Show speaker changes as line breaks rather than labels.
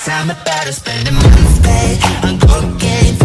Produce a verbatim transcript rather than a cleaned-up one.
I'm about to spend a month paid on cocaine.